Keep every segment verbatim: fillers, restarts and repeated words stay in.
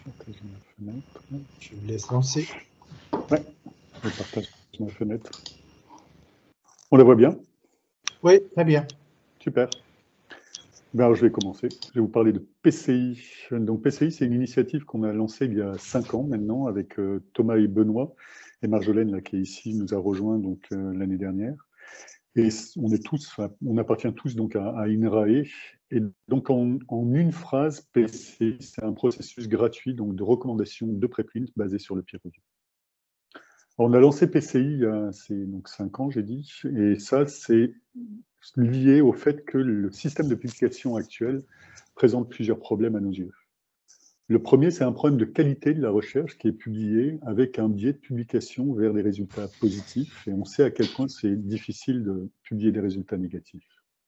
Partager ma fenêtre. Je vous laisse lancer. Ouais, je partage ma fenêtre. On la voit bien? Oui, très bien. Super. Ben alors, je vais commencer. Je vais vous parler de P C I. Donc, P C I, c'est une initiative qu'on a lancée il y a cinq ans maintenant avec euh, Thomas et Benoît. Et Marjolaine, là, qui est ici, nous a rejoints donc euh, l'année dernière. Et on est tous, on appartient tous donc à, à INRAE. Et donc, en, en une phrase, P C I, c'est un processus gratuit donc de recommandation de préprint basé sur le peer review. On a lancé P C I il y a donc cinq ans, j'ai dit, et ça, c'est lié au fait que le système de publication actuel présente plusieurs problèmes à nos yeux. Le premier, c'est un problème de qualité de la recherche qui est publiée avec un biais de publication vers des résultats positifs, et on sait à quel point c'est difficile de publier des résultats négatifs.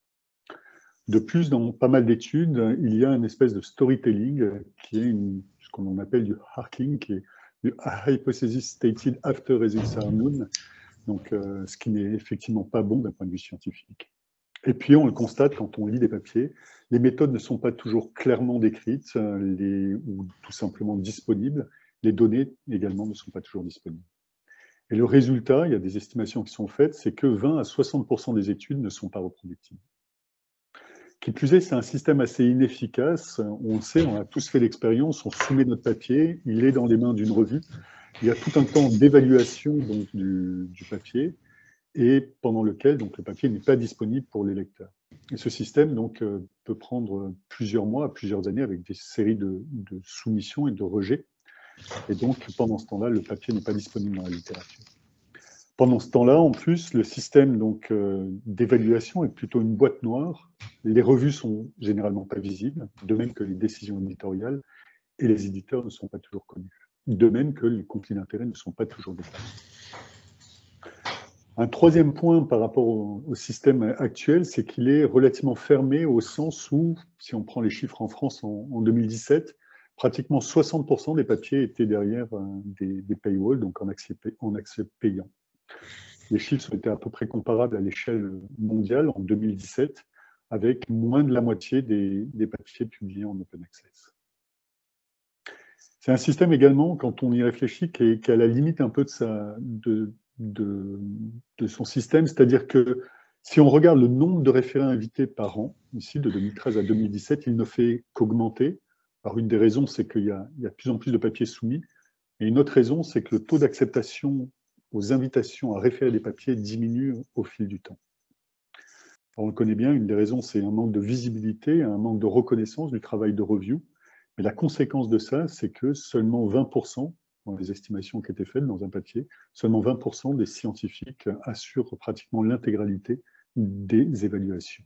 De plus, dans pas mal d'études, il y a une espèce de storytelling qui est une, ce qu'on appelle du harking, qui est du hypothesis stated after results are known, donc euh, ce qui n'est effectivement pas bon d'un point de vue scientifique. Et puis, on le constate quand on lit des papiers, les méthodes ne sont pas toujours clairement décrites les, ou tout simplement disponibles. Les données également ne sont pas toujours disponibles. Et le résultat, il y a des estimations qui sont faites, c'est que vingt à soixante pour cent des études ne sont pas reproductibles. Qui plus est, c'est un système assez inefficace. On le sait, on a tous fait l'expérience, on soumet notre papier, il est dans les mains d'une revue. Il y a tout un temps d'évaluation du, du papier, et pendant lequel donc, le papier n'est pas disponible pour les lecteurs. Et ce système donc, euh, peut prendre plusieurs mois, plusieurs années, avec des séries de, de soumissions et de rejets. Et donc, pendant ce temps-là, le papier n'est pas disponible dans la littérature. Pendant ce temps-là, en plus, le système donc, euh, d'évaluation est plutôt une boîte noire. Les revues sont généralement pas visibles, de même que les décisions éditoriales, et les éditeurs ne sont pas toujours connus. De même que les conflits d'intérêts ne sont pas toujours déclarés. Un troisième point par rapport au, au système actuel, c'est qu'il est relativement fermé au sens où, si on prend les chiffres en France en, en deux mille dix-sept, pratiquement soixante pour cent des papiers étaient derrière euh, des, des paywalls, donc en accès, en accès payant. Les chiffres étaient à peu près comparables à l'échelle mondiale en deux mille dix-sept, avec moins de la moitié des, des papiers publiés en open access. C'est un système également, quand on y réfléchit, qui est, qui est à la limite un peu de, sa, de, de, de son système, c'est-à-dire que si on regarde le nombre de référés invités par an, ici de deux mille treize à deux mille dix-sept, il ne fait qu'augmenter. Alors une des raisons, c'est qu'il y a, il y a de plus en plus de papiers soumis, et une autre raison, c'est que le taux d'acceptation aux invitations à référer des papiers diminue au fil du temps. Alors on le connaît bien, une des raisons, c'est un manque de visibilité, un manque de reconnaissance du travail de review. Mais la conséquence de ça, c'est que seulement vingt pour cent, dans les estimations qui étaient faites dans un papier, seulement vingt pour cent des scientifiques assurent pratiquement l'intégralité des évaluations.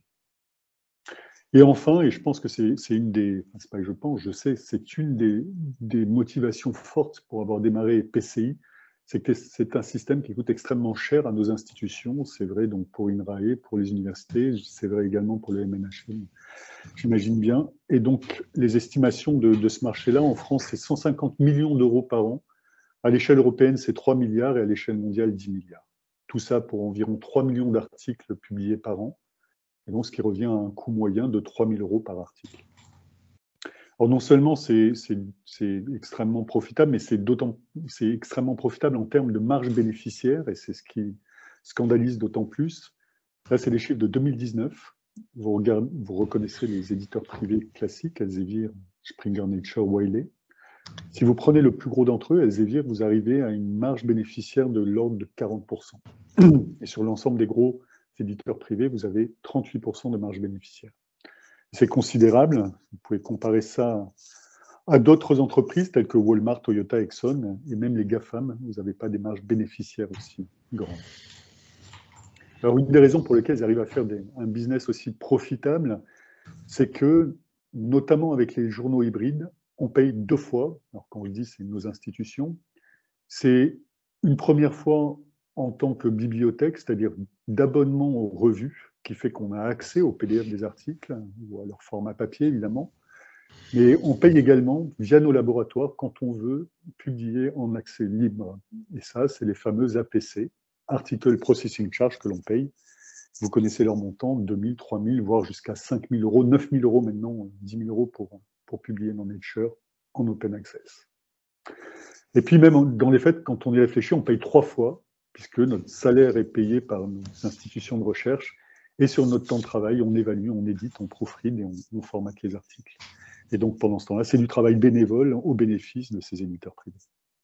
Et enfin, et je pense que c'est une des, c'est pas que je pense, je sais, c'est une des, des motivations fortes pour avoir démarré P C I, c'est que c'est un système qui coûte extrêmement cher à nos institutions. C'est vrai donc pour INRAE, pour les universités, c'est vrai également pour le M N H M, j'imagine bien. Et donc, les estimations de, de ce marché-là, en France, c'est cent cinquante millions d'euros par an. À l'échelle européenne, c'est trois milliards et à l'échelle mondiale, dix milliards. Tout ça pour environ trois millions d'articles publiés par an. Et donc, ce qui revient à un coût moyen de trois mille euros par article. Alors, non seulement c'est extrêmement profitable, mais c'est extrêmement profitable en termes de marge bénéficiaire, et c'est ce qui scandalise d'autant plus. Là, c'est les chiffres de deux mille dix-neuf. Vous, regardez, vous reconnaîtrez les éditeurs privés classiques, Elsevier, Springer Nature, Wiley. Si vous prenez le plus gros d'entre eux, Elsevier, vous arrivez à une marge bénéficiaire de l'ordre de quarante pour cent. Et sur l'ensemble des gros éditeurs privés, vous avez trente-huit pour cent de marge bénéficiaire. C'est considérable. Vous pouvez comparer ça à d'autres entreprises telles que Walmart, Toyota, Exxon, et même les GAFAM. Vous n'avez pas des marges bénéficiaires aussi grandes. Alors, une des raisons pour lesquelles ils arrivent à faire des, un business aussi profitable, c'est que, notamment avec les journaux hybrides, on paye deux fois. Alors, quand on le dit, c'est nos institutions. C'est une première fois en tant que bibliothèque, c'est-à-dire d'abonnement aux revues, qui fait qu'on a accès au P D F des articles, ou à leur format papier, évidemment. Mais on paye également via nos laboratoires quand on veut publier en accès libre. Et ça, c'est les fameux A P C, Article Processing Charge, que l'on paye. Vous connaissez leur montant, deux mille, trois mille, voire jusqu'à cinq mille euros, neuf mille euros maintenant, dix mille euros pour, pour publier dans Nature en open access. Et puis même dans les faits, quand on y réfléchit, on paye trois fois, puisque notre salaire est payé par nos institutions de recherche, et sur notre temps de travail, on évalue, on édite, on proofread et on, on formate les articles. Et donc pendant ce temps-là, c'est du travail bénévole au bénéfice de ces éditeurs privés.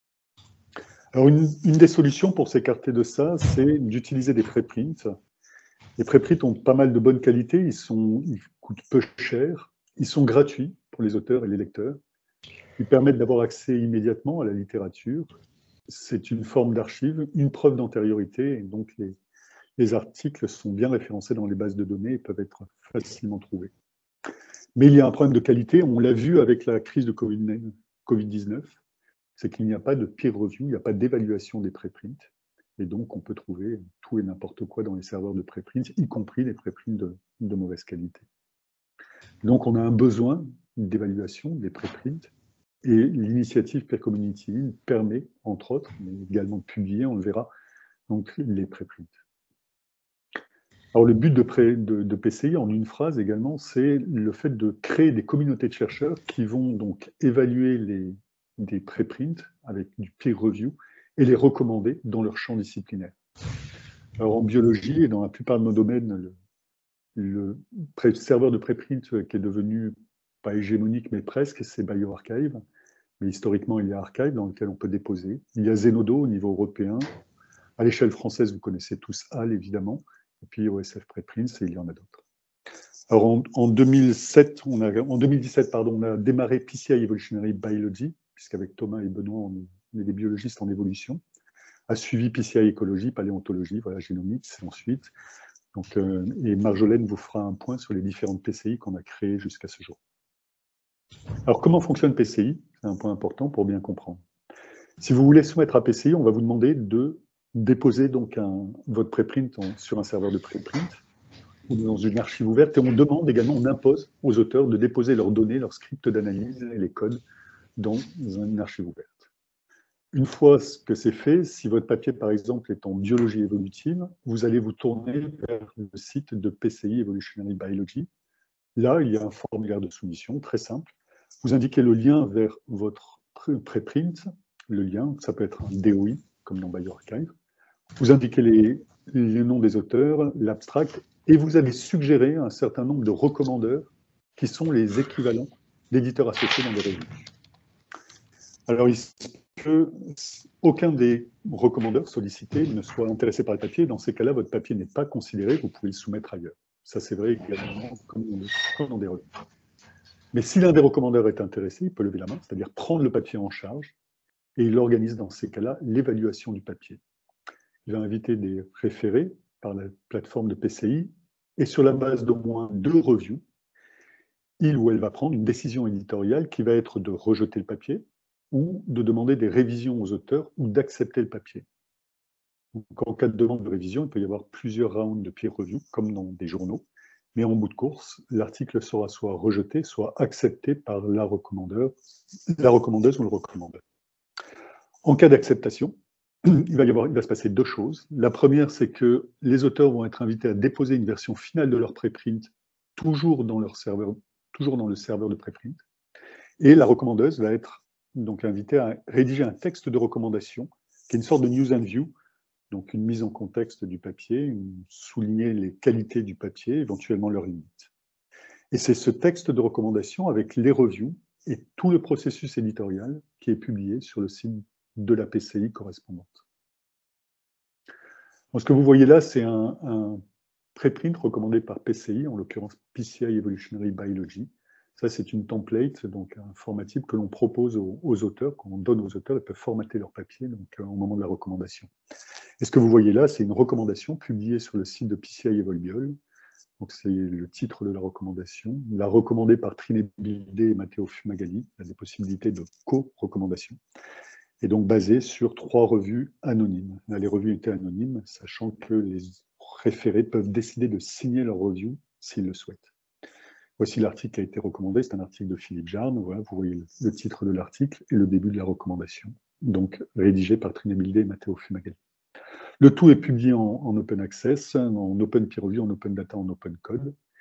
Alors une, une des solutions pour s'écarter de ça, c'est d'utiliser des préprints. Les préprints ont pas mal de bonne qualité, ils, sont, ils coûtent peu cher, ils sont gratuits pour les auteurs et les lecteurs, ils permettent d'avoir accès immédiatement à la littérature, c'est une forme d'archive, une preuve d'antériorité, et donc les, les articles sont bien référencés dans les bases de données et peuvent être facilement trouvés. Mais il y a un problème de qualité, on l'a vu avec la crise de Covid dix-neuf, c'est qu'il n'y a pas de peer review, il n'y a pas d'évaluation des préprints. Et donc, on peut trouver tout et n'importe quoi dans les serveurs de préprints, y compris les préprints de, de mauvaise qualité. Donc, on a un besoin d'évaluation des préprints. Et l'initiative Peer Community permet, entre autres, mais également de publier, on le verra, donc les préprints. Alors, le but de, pré, de, de P C I, en une phrase également, c'est le fait de créer des communautés de chercheurs qui vont donc évaluer les, des préprints avec du peer review et les recommander dans leur champ disciplinaire. Alors, en biologie et dans la plupart de nos domaines, le, le serveur de préprint qui est devenu, pas hégémonique, mais presque, c'est BioArchive. Mais historiquement, il y a Archive dans lequel on peut déposer. Il y a Zenodo au niveau européen. À l'échelle française, vous connaissez tous H A L, évidemment. Et puis O S F Preprints, et il y en a d'autres. Alors, en, en, deux mille sept, on a, en deux mille dix-sept, pardon, on a démarré P C I Evolutionary Biology, puisqu'avec Thomas et Benoît, on est, on est des biologistes en évolution. A suivi P C I Écologie, Paléontologie, voilà, Génomics, et ensuite. Donc, euh, et Marjolaine vous fera un point sur les différentes P C I qu'on a créées jusqu'à ce jour. Alors, comment fonctionne P C I? C'est un point important pour bien comprendre. Si vous voulez soumettre à P C I, on va vous demander de déposer donc un, votre préprint en, sur un serveur de préprint ou dans une archive ouverte, et on demande également, on impose aux auteurs de déposer leurs données, leurs scripts d'analyse et les codes dans une archive ouverte. Une fois que c'est fait, si votre papier, par exemple, est en biologie évolutive, vous allez vous tourner vers le site de P C I Evolutionary Biology. Là, il y a un formulaire de soumission très simple. Vous indiquez le lien vers votre préprint, le lien, ça peut être un D O I, comme dans BioArchive. Vous indiquez les, les noms des auteurs, l'abstract, et vous avez suggéré un certain nombre de recommandeurs qui sont les équivalents d'éditeurs associés dans des revues. Alors, il se peut qu'aucun des recommandeurs sollicités ne soit intéressé par le papier. Dans ces cas-là, votre papier n'est pas considéré, vous pouvez le soumettre ailleurs. Ça, c'est vrai également comme dans des revues. Mais si l'un des recommandeurs est intéressé, il peut lever la main, c'est-à-dire prendre le papier en charge, et il organise dans ces cas-là l'évaluation du papier. Il va inviter des référés par la plateforme de P C I, et sur la base d'au moins deux reviews, il ou elle va prendre une décision éditoriale qui va être de rejeter le papier ou de demander des révisions aux auteurs ou d'accepter le papier. Donc, en cas de demande de révision, il peut y avoir plusieurs rounds de peer review, comme dans des journaux, mais en bout de course, l'article sera soit rejeté, soit accepté par la recommandeur, la recommandeuse ou le recommandeur. En cas d'acceptation, il va y avoir, il va se passer deux choses. La première, c'est que les auteurs vont être invités à déposer une version finale de leur préprint, toujours dans leur serveur, toujours dans le serveur de préprint, et la recommandeuse va être donc invitée à rédiger un texte de recommandation, qui est une sorte de news and view, donc une mise en contexte du papier, une, souligner les qualités du papier, éventuellement leurs limites. Et c'est ce texte de recommandation avec les reviews et tout le processus éditorial qui est publié sur le site de la P C I correspondante. Donc, ce que vous voyez là, c'est un, un préprint recommandé par P C I, en l'occurrence P C I Evolutionary Biology. Ça, c'est une template, donc un format type que l'on propose aux, aux auteurs, qu'on donne aux auteurs, ils peuvent formater leur papier donc, euh, au moment de la recommandation. Et ce que vous voyez là, c'est une recommandation publiée sur le site de P C I Evolbiol. Donc, c'est le titre de la recommandation. La recommandée par Triné Bildé et Matteo Fumagalli. Il y a des possibilités de co-recommandation. Et donc basée sur trois revues anonymes. Là, les revues étaient anonymes, sachant que les référés peuvent décider de signer leur review s'ils le souhaitent. Voici l'article qui a été recommandé, c'est un article de Philippe Jarne. Voilà, vous voyez le, le titre de l'article et le début de la recommandation, donc rédigé par Triné Bildé et Matteo Fumagalli. Le tout est publié en, en open access, en open peer review, en open data, en open code.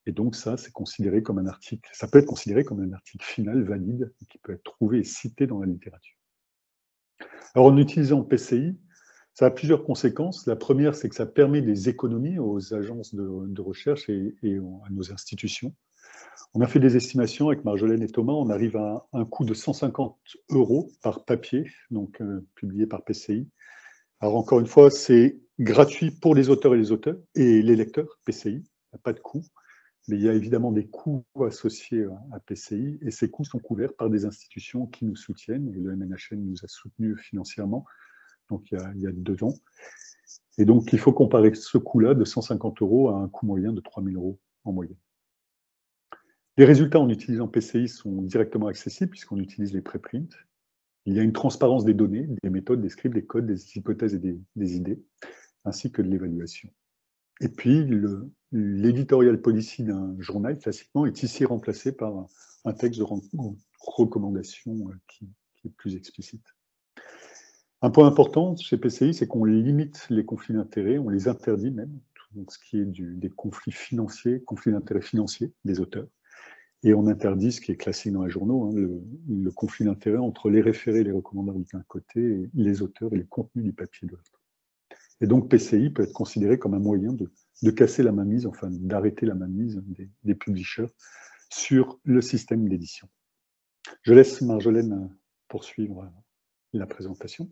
Et donc ça, c'est considéré comme un article, ça peut être considéré comme un article final valide qui peut être trouvé et cité dans la littérature. Alors en utilisant P C I, ça a plusieurs conséquences. La première, c'est que ça permet des économies aux agences de, de recherche et, et à nos institutions. On a fait des estimations avec Marjolaine et Thomas, on arrive à un coût de cent cinquante euros par papier, donc euh, publié par P C I. Alors encore une fois, c'est gratuit pour les auteurs et les auteurs et les lecteurs, P C I, il n'y a pas de coût. Mais il y a évidemment des coûts associés à P C I, et ces coûts sont couverts par des institutions qui nous soutiennent, et le M N H N nous a soutenus financièrement, donc il y a, il y a deux ans. Et donc il faut comparer ce coût-là de cent cinquante euros à un coût moyen de trois mille euros en moyenne. Les résultats en utilisant P C I sont directement accessibles, puisqu'on utilise les préprints. Il y a une transparence des données, des méthodes, des scripts, des codes, des hypothèses et des, des idées, ainsi que de l'évaluation. Et puis, l'éditorial policy d'un journal, classiquement, est ici remplacé par un, un texte de recommandation qui, qui est plus explicite. Un point important chez P C I, c'est qu'on limite les conflits d'intérêts, on les interdit même, donc ce qui est du, des conflits financiers, conflits d'intérêts financiers des auteurs. Et on interdit ce qui est classique dans les journaux, hein, le, le conflit d'intérêts entre les référés et les recommandables d'un côté, et les auteurs et les contenus du papier de l'autre. Et donc P C I peut être considéré comme un moyen de, de casser la mainmise, enfin d'arrêter la mainmise des, des publishers sur le système d'édition. Je laisse Marjolaine poursuivre la présentation.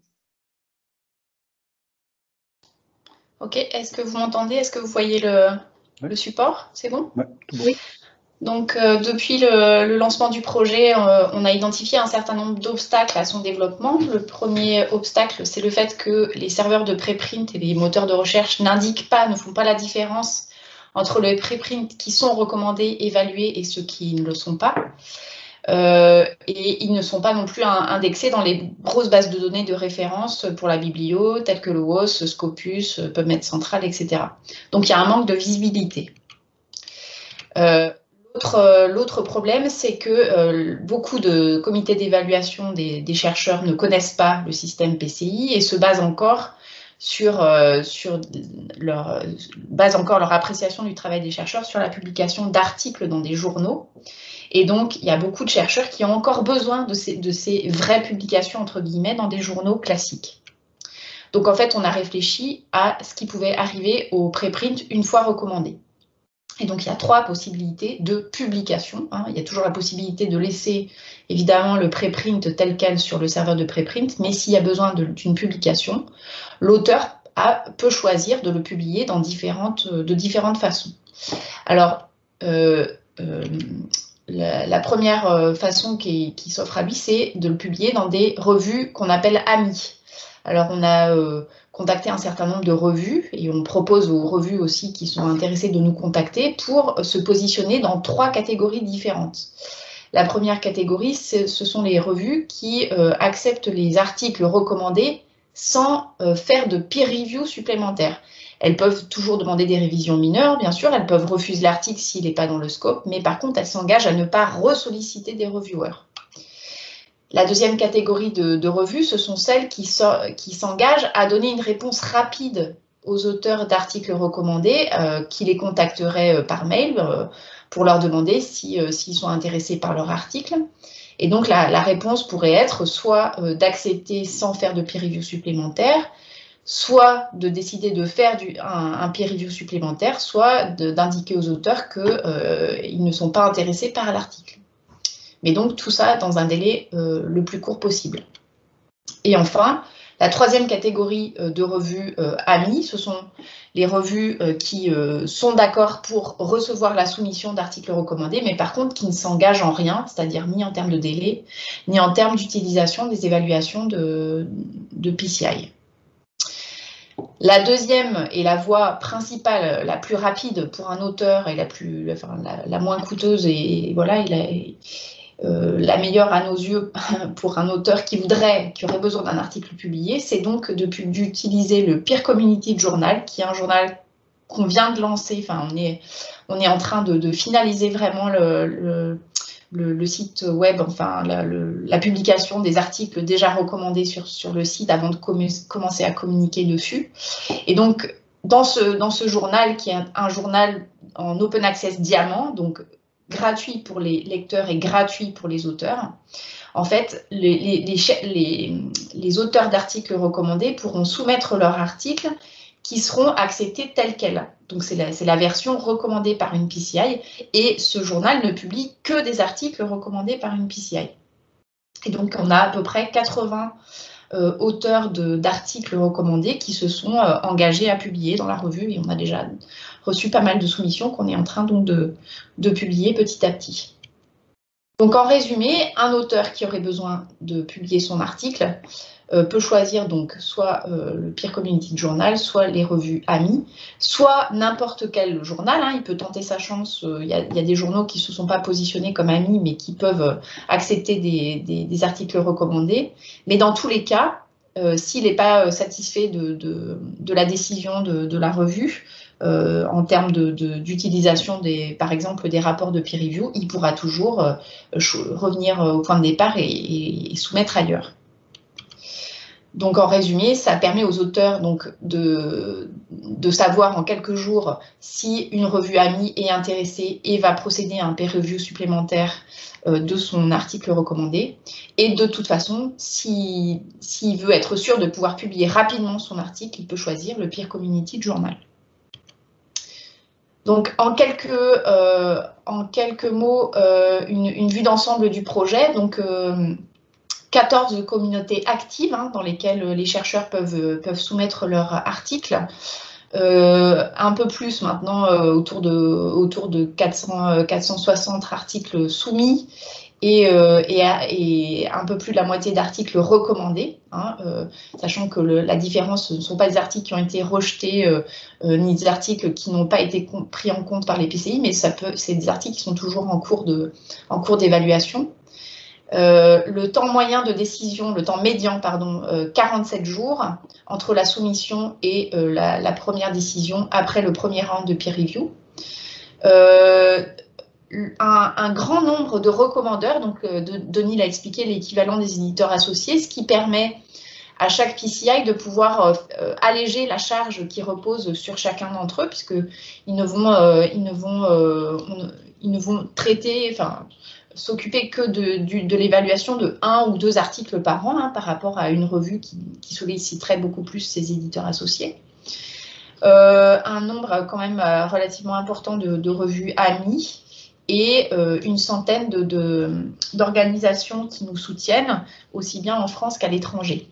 Ok, est-ce que vous m'entendez? Est-ce que vous voyez le, ouais. le support? C'est bon? Ouais, tout bon. Oui. Donc, euh, depuis le, le lancement du projet, euh, on a identifié un certain nombre d'obstacles à son développement. Le premier obstacle, c'est le fait que les serveurs de préprint et les moteurs de recherche n'indiquent pas, ne font pas la différence entre les préprints qui sont recommandés, évalués et ceux qui ne le sont pas. Euh, et ils ne sont pas non plus indexés dans les grosses bases de données de référence pour la biblio, telles que le W O S, Scopus, PubMed Central, et cetera. Donc, il y a un manque de visibilité. Euh, L'autre problème, c'est que euh, beaucoup de comités d'évaluation des, des chercheurs ne connaissent pas le système P C I et se basent encore sur, euh, sur leur, basent encore leur appréciation du travail des chercheurs sur la publication d'articles dans des journaux. Et donc, il y a beaucoup de chercheurs qui ont encore besoin de ces, de ces vraies publications, entre guillemets, dans des journaux classiques. Donc, en fait, on a réfléchi à ce qui pouvait arriver au préprint une fois recommandé. Et donc, il y a trois possibilités de publication. Hein. Il y a toujours la possibilité de laisser, évidemment, le préprint tel quel sur le serveur de préprint, mais s'il y a besoin d'une publication, l'auteur peut choisir de le publier dans différentes, de différentes façons. Alors, euh, euh, la, la première façon qui, qui s'offre à lui, c'est de le publier dans des revues qu'on appelle amis. Alors, on a euh, contacté un certain nombre de revues et on propose aux revues aussi qui sont intéressées de nous contacter pour se positionner dans trois catégories différentes. La première catégorie, ce sont les revues qui euh, acceptent les articles recommandés sans euh, faire de peer review supplémentaire. Elles peuvent toujours demander des révisions mineures, bien sûr, elles peuvent refuser l'article s'il n'est pas dans le scope, mais par contre, elles s'engagent à ne pas ressolliciter des reviewers. La deuxième catégorie de, de revues, ce sont celles qui, so, qui s'engagent à donner une réponse rapide aux auteurs d'articles recommandés, euh, qui les contacteraient euh, par mail euh, pour leur demander si, euh, s'ils sont intéressés par leur article. Et donc, la, la réponse pourrait être soit euh, d'accepter sans faire de peer review supplémentaire, soit de décider de faire du, un, un peer review supplémentaire, soit d'indiquer aux auteurs qu'ils euh, ne sont pas intéressés par l'article. Mais donc, tout ça dans un délai euh, le plus court possible. Et enfin, la troisième catégorie euh, de revues euh, amies, ce sont les revues euh, qui euh, sont d'accord pour recevoir la soumission d'articles recommandés, mais par contre qui ne s'engagent en rien, c'est-à-dire ni en termes de délai, ni en termes d'utilisation des évaluations de, de P C I. La deuxième et la voie principale, la plus rapide pour un auteur et la, plus, enfin, la, la moins coûteuse et, et voilà, il a, Euh, la meilleure à nos yeux pour un auteur qui voudrait, qui aurait besoin d'un article publié, c'est donc d'utiliser le Peer Community Journal, qui est un journal qu'on vient de lancer. Enfin, on est, on est en train de, de finaliser vraiment le, le, le, le site web, enfin la, le, la publication des articles déjà recommandés sur, sur le site avant de commencer à communiquer dessus. Et donc, dans ce, dans ce journal, qui est un, un journal en open access diamant, donc gratuit pour les lecteurs et gratuit pour les auteurs. En fait, les, les, les, les auteurs d'articles recommandés pourront soumettre leurs articles qui seront acceptés tels quels. Donc, c'est la, c'est la version recommandée par une P C I et ce journal ne publie que des articles recommandés par une P C I. Et donc, on a à peu près quatre-vingts euh, auteurs d'articles recommandés qui se sont euh, engagés à publier dans la revue et on a déjà reçu pas mal de soumissions qu'on est en train donc de, de publier petit à petit. Donc, en résumé, un auteur qui aurait besoin de publier son article euh, peut choisir donc soit euh, le Peer Community Journal, soit les revues amies, soit n'importe quel journal. Hein, il peut tenter sa chance. Il euh, y, y a des journaux qui ne se sont pas positionnés comme amis, mais qui peuvent euh, accepter des, des, des articles recommandés. Mais dans tous les cas, euh, s'il n'est pas satisfait de, de, de la décision de, de la revue, Euh, en termes d'utilisation, de, de, par exemple, des rapports de peer review, il pourra toujours euh, revenir au point de départ et, et, et soumettre ailleurs. Donc, en résumé, ça permet aux auteurs donc, de, de savoir en quelques jours si une revue amie est intéressée et va procéder à un peer review supplémentaire euh, de son article recommandé. Et de toute façon, s'il si, veut être sûr de pouvoir publier rapidement son article, il peut choisir le Peer Community Journal. Donc, en quelques, euh, en quelques mots, euh, une, une vue d'ensemble du projet. Donc, euh, quatorze communautés actives hein, dans lesquelles les chercheurs peuvent, peuvent soumettre leurs articles. Euh, un peu plus maintenant, euh, autour de, autour de quatre cents, quatre cent soixante articles soumis. Et, euh, et, et un peu plus de la moitié d'articles recommandés, hein, euh, sachant que le, la différence, ce ne sont pas des articles qui ont été rejetés, euh, euh, ni des articles qui n'ont pas été pris en compte par les P C I, mais c'est des articles qui sont toujours en cours de, en cours d'évaluation. Euh, le temps moyen de décision, le temps médian, pardon, euh, quarante-sept jours entre la soumission et euh, la, la première décision après le premier round de peer review. Euh, Un, un grand nombre de recommandeurs, donc euh, de, Denis l'a expliqué, l'équivalent des éditeurs associés, ce qui permet à chaque P C I de pouvoir euh, alléger la charge qui repose sur chacun d'entre eux, puisqu'ils ne vont, euh, ils ne vont, euh, on, ils ne vont traiter, enfin, s'occuper que de, de, de l'évaluation de un ou deux articles par an, hein, par rapport à une revue qui, qui solliciterait beaucoup plus ses éditeurs associés. Euh, un nombre quand même euh, relativement important de, de revues amies, et euh, une centaine d'organisations qui nous soutiennent, aussi bien en France qu'à l'étranger.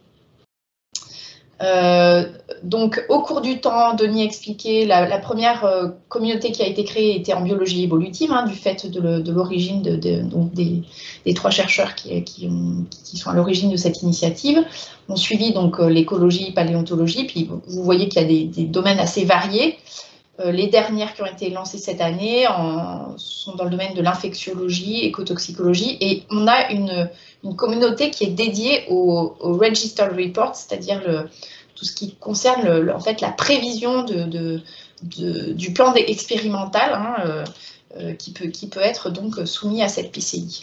Euh, donc, au cours du temps, Denis a expliqué, la, la première euh, communauté qui a été créée était en biologie évolutive, hein, du fait de l'origine de, de, donc des, des trois chercheurs qui, qui, ont, qui sont à l'origine de cette initiative. On suivit donc l'écologie, paléontologie, puis vous voyez qu'il y a des, des domaines assez variés. Les dernières qui ont été lancées cette année en, sont dans le domaine de l'infectiologie, écotoxicologie, et on a une, une communauté qui est dédiée au, au Registered Report, c'est-à-dire tout ce qui concerne le, en fait, la prévision de, de, de, du plan expérimental hein, euh, qui, peut, qui peut être donc soumis à cette P C I.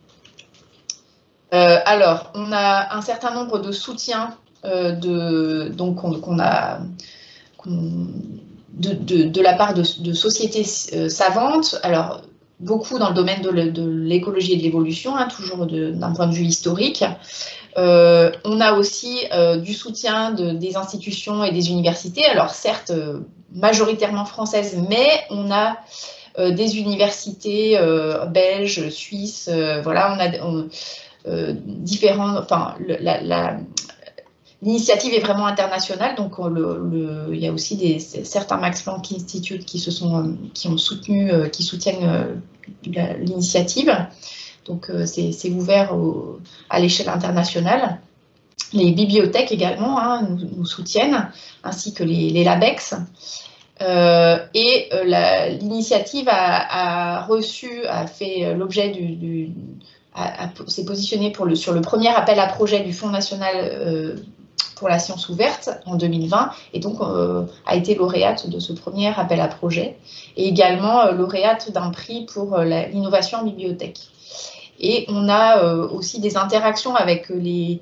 Euh, alors, on a un certain nombre de soutiens euh, de, donc qu'on qu'on a... qu'on, De, de, de la part de, de sociétés euh, savantes, alors beaucoup dans le domaine de l'écologie et de l'évolution, hein, toujours d'un point de vue historique. Euh, on a aussi euh, du soutien de, des institutions et des universités, alors certes euh, majoritairement françaises, mais on a euh, des universités euh, belges, suisses, euh, voilà, on a on, euh, différents, enfin, le, la, la L'initiative est vraiment internationale, donc le, le, il y a aussi des, certains Max Planck Institute qui, se sont, qui ont soutenu, qui soutiennent l'initiative. Donc c'est ouvert au, à l'échelle internationale. Les bibliothèques également hein, nous, nous soutiennent, ainsi que les, les LabEx. Euh, et euh, l'initiative a, a reçu, a fait l'objet du, du s'est positionné pour le, sur le premier appel à projet du Fonds national euh, pour la science ouverte en deux mille vingt, et donc euh, a été lauréate de ce premier appel à projet, et également euh, lauréate d'un prix pour euh, l'innovation en bibliothèque. Et on a euh, aussi des interactions avec les,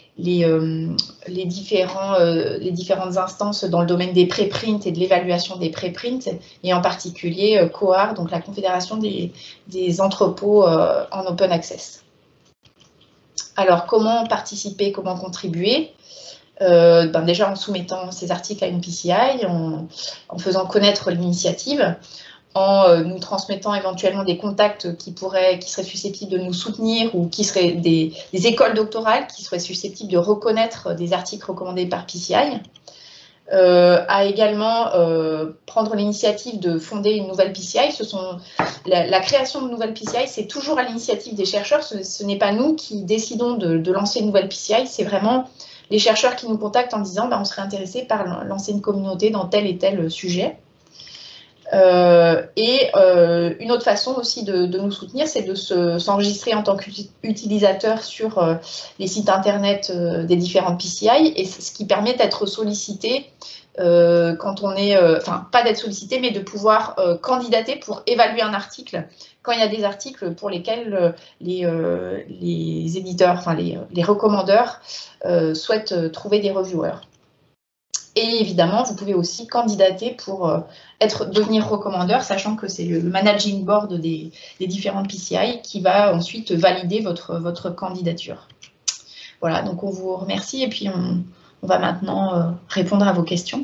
les, euh, les, différents, euh, les différentes instances dans le domaine des préprints et de l'évaluation des préprints, et en particulier euh, C O A R, donc la Confédération des, des entrepôts euh, en open access. Alors, comment participer, comment contribuer? euh, ben Déjà en soumettant ces articles à une P C I, en, en faisant connaître l'initiative, en euh, nous transmettant éventuellement des contacts qui, pourraient, qui seraient susceptibles de nous soutenir ou qui seraient des, des écoles doctorales qui seraient susceptibles de reconnaître des articles recommandés par P C I, euh, à également euh, prendre l'initiative de fonder une nouvelle P C I. Ce sont, la, la création de nouvelles P C I, c'est toujours à l'initiative des chercheurs. Ce, ce n'est pas nous qui décidons de, de lancer une nouvelle P C I, c'est vraiment les chercheurs qui nous contactent en disant ben, on serait intéressé par lancer une communauté dans tel et tel sujet. Euh, et euh, une autre façon aussi de, de nous soutenir, c'est de s'enregistrer se, en tant qu'utilisateur sur euh, les sites internet euh, des différentes P C I, et ce qui permet d'être sollicité euh, quand on est, euh, enfin pas d'être sollicité, mais de pouvoir euh, candidater pour évaluer un article quand il y a des articles pour lesquels euh, les, euh, les éditeurs, enfin les, les recommandeurs euh, souhaitent trouver des reviewers. Et évidemment, vous pouvez aussi candidater pour euh, être, devenir recommandeur, sachant que c'est le, le managing board des, des différentes P C I qui va ensuite valider votre, votre candidature. Voilà, donc on vous remercie et puis on, on va maintenant euh, répondre à vos questions.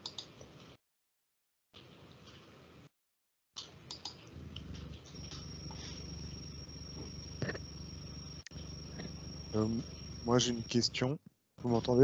Euh, moi, j'ai une question. Vous m'entendez?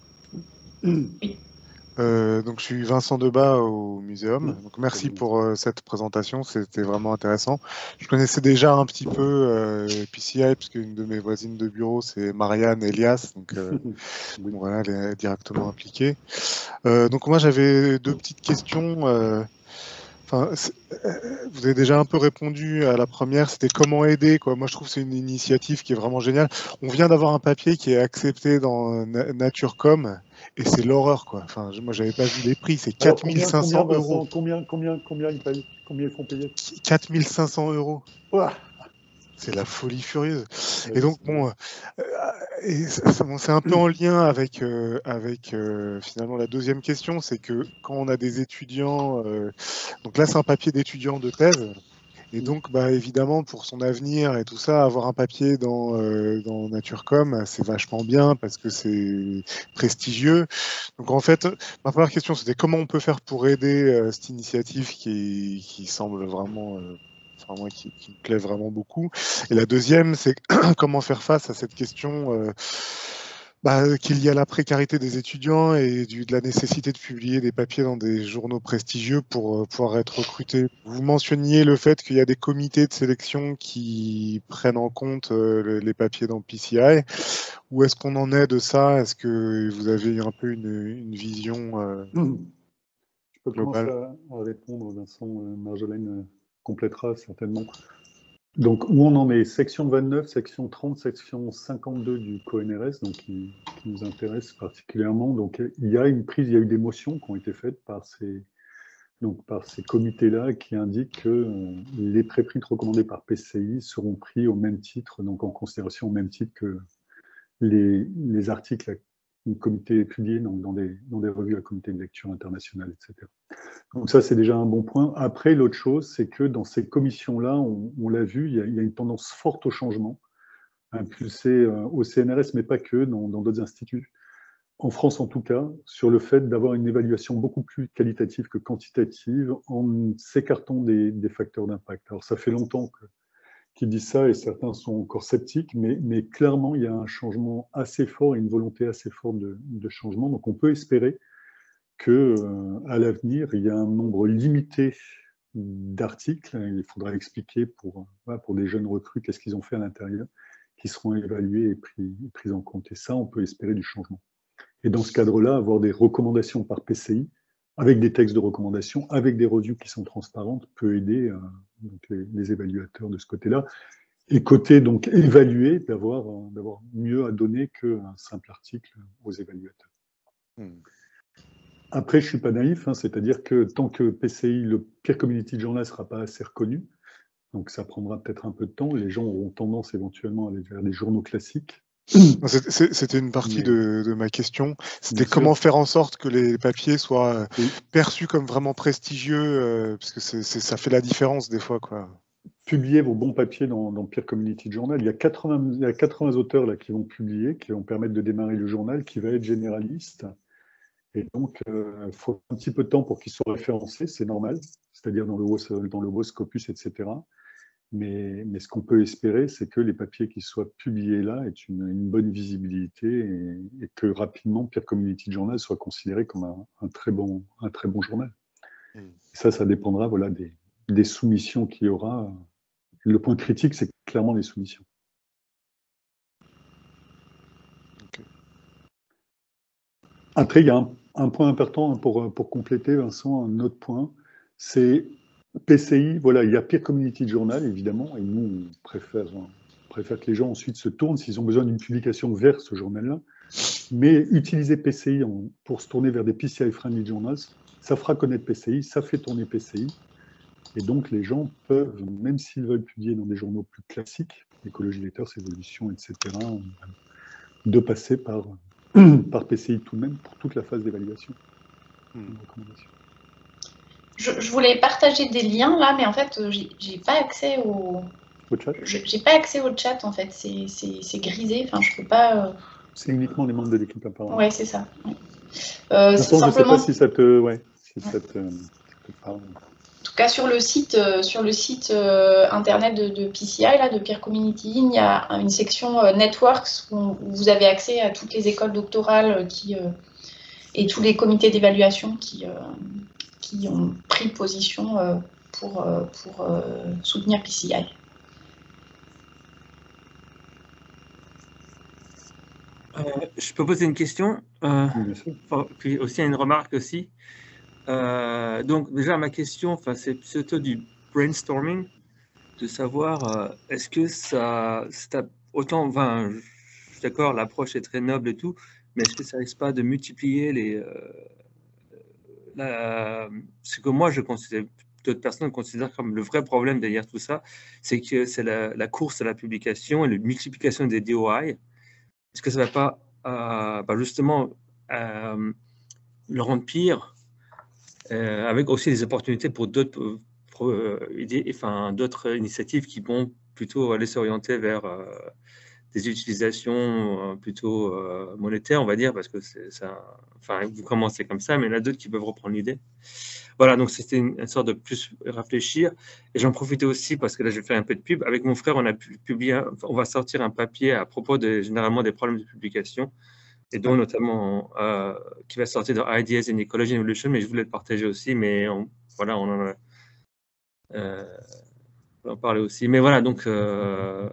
Oui. Euh, donc, je suis Vincent Debat au Muséum. Donc, merci pour euh, cette présentation, c'était vraiment intéressant. Je connaissais déjà un petit peu euh, P C I, parce qu'une de mes voisines de bureau, c'est Marianne Elias, donc euh, bon, voilà, elle est directement impliquée. Euh, donc, moi, j'avais deux petites questions. Euh, Enfin, vous avez déjà un peu répondu à la première, c'était comment aider, quoi. Moi, je trouve que c'est une initiative qui est vraiment géniale. On vient d'avoir un papier qui est accepté dans NatureCom et c'est l'horreur, quoi. Enfin, moi, j'avais pas vu les prix, c'est quatre mille cinq cents euros. Combien, combien, combien ils payent? Combien ils font payer? quatre mille cinq cents euros. Ouah. C'est la folie furieuse. Et donc, bon, euh, c'est un peu en lien avec, euh, avec euh, finalement la deuxième question, c'est que quand on a des étudiants, euh, donc là, c'est un papier d'étudiant de thèse, et donc, bah, évidemment, pour son avenir et tout ça, avoir un papier dans, euh, dans NatureCom, c'est vachement bien parce que c'est prestigieux. Donc, en fait, ma première question, c'était comment on peut faire pour aider euh, cette initiative qui, qui semble vraiment... Euh, Enfin, moi, qui, qui me plaît vraiment beaucoup. Et la deuxième, c'est comment faire face à cette question euh, bah, qu'il y a la précarité des étudiants et du, de la nécessité de publier des papiers dans des journaux prestigieux pour euh, pouvoir être recrutés. Vous mentionniez le fait qu'il y a des comités de sélection qui prennent en compte euh, les papiers dans P C I. Où est-ce qu'on en est de ça? Est-ce que vous avez un peu une, une vision euh, mmh. Je peux globale? commencer à, à répondre, Vincent. euh, Marjolaine euh, complétera certainement. Donc, où on en est? Section vingt-neuf, section trente, section cinquante-deux du C O N R S, donc qui, qui nous intéresse particulièrement. Donc, il y a une prise, il y a eu des motions qui ont été faites par ces, donc, par ces comités-là qui indiquent que euh, les préprints recommandés par P C I seront pris au même titre, donc en considération au même titre que les, les articles du comité publiés donc dans, des, dans des revues à comité de lecture internationale, et cetera. Donc ça, c'est déjà un bon point. Après, l'autre chose, c'est que dans ces commissions-là, on, on l'a vu, il y, a, il y a une tendance forte au changement, impulsée euh, au C N R S, mais pas que, dans d'autres instituts, en France en tout cas, sur le fait d'avoir une évaluation beaucoup plus qualitative que quantitative, en s'écartant des, des facteurs d'impact. Alors ça fait longtemps que qui disent ça et certains sont encore sceptiques, mais, mais clairement, il y a un changement assez fort et une volonté assez forte de, de changement. Donc, on peut espérer qu'à euh, l'avenir, il y a un nombre limité d'articles, il faudra expliquer pour, voilà, pour des jeunes recrues qu'est-ce qu'ils ont fait à l'intérieur, qui seront évalués et pris, pris en compte. Et ça, on peut espérer du changement. Et dans ce cadre-là, avoir des recommandations par P C I, avec des textes de recommandation, avec des reviews qui sont transparentes, peut aider euh, donc les, les évaluateurs de ce côté-là. Et côté donc évalué, d'avoir euh, d'avoir mieux à donner qu'un simple article aux évaluateurs. Hmm. Après, je ne suis pas naïf, hein, c'est-à-dire que tant que P C I, le peer community journal ne sera pas assez reconnu, donc ça prendra peut-être un peu de temps, les gens auront tendance éventuellement à aller vers des journaux classiques, C'était une partie Mais... de, de ma question. C'était comment faire en sorte que les papiers soient oui. perçus comme vraiment prestigieux, euh, parce que c'est, c'est, ça fait la différence des fois, quoi. Publiez vos bons papiers dans, dans Peer Community Journal. Il y a quatre-vingts, il y a quatre-vingts auteurs là, qui vont publier, qui vont permettre de démarrer le journal, qui va être généraliste. Et donc, il euh, faut un petit peu de temps pour qu'il soit référencé, c'est normal, c'est-à-dire dans le W O S, dans le W O S, Scopus, et cetera. Mais, mais ce qu'on peut espérer, c'est que les papiers qui soient publiés là aient une, une bonne visibilité et, et que rapidement, Peer Community Journal soit considéré comme un, un, très, bon, un très bon journal. Mm. Et ça, ça dépendra voilà, des, des soumissions qu'il y aura. Le point critique, c'est clairement les soumissions. Okay. Après, il y a un, un point important pour, pour compléter, Vincent, un autre point, c'est P C I, voilà, il y a Peer Community Journal, évidemment, et nous, on préfère, on préfère que les gens ensuite se tournent s'ils ont besoin d'une publication vers ce journal-là. Mais utiliser P C I en, pour se tourner vers des P C I-friendly journals, ça fera connaître P C I, ça fait tourner P C I. Et donc, les gens peuvent, même s'ils veulent publier dans des journaux plus classiques, Écologie Letters, Évolution, et cetera, de passer par, par P C I tout de même pour toute la phase d'évaluation. Hmm. Je, je voulais partager des liens là, mais en fait, j'ai pas accès au, au chat. J'ai pas accès au chat en fait, c'est grisé. Enfin, je peux pas. Euh... C'est uniquement les membres de l'équipe apparemment. Ouais, c'est ça. Ouais. Euh, Attends, simplement... je sais pas si ça te, ouais, si ouais. ça te, ça te parle. En tout cas, sur le site, euh, sur le site euh, internet de, de P C I, là, de Peer Community, il y a une section euh, Networks où, où vous avez accès à toutes les écoles doctorales qui, euh, et tous les comités d'évaluation qui, euh, qui ont pris position euh, pour, euh, pour euh, soutenir P C I. Euh, je peux poser une question, euh, puis aussi une remarque aussi. Euh, donc déjà ma question, c'est plutôt du brainstorming, de savoir euh, est-ce que ça, autant, enfin, je suis d'accord, l'approche est très noble et tout, mais est-ce que ça risque pas de multiplier les, euh, la, ce que moi je considère, d'autres personnes considèrent comme le vrai problème derrière tout ça, c'est que c'est la, la course à la publication et la multiplication des D O I. Est-ce que ça ne va pas euh, bah justement euh, le rendre pire euh, avec aussi des opportunités pour d'autres euh, idées, enfin, d'autres initiatives qui vont plutôt aller s'orienter vers euh, des utilisations euh, plutôt euh, monétaires, on va dire, parce que c'est ça. Enfin, vous commencez comme ça, mais il y en a d'autres qui peuvent reprendre l'idée. Voilà, donc c'était une, une sorte de plus réfléchir. Et j'en profitais aussi parce que là, je vais faire un peu de pub. Avec mon frère, on a publié, on va sortir un papier à propos de généralement des problèmes de publication, et dont notamment euh, qui va sortir dans Ideas in Ecology and Evolution, mais je voulais le partager aussi. Mais on, voilà, on en a, euh, on en parlait aussi. Mais voilà, donc euh,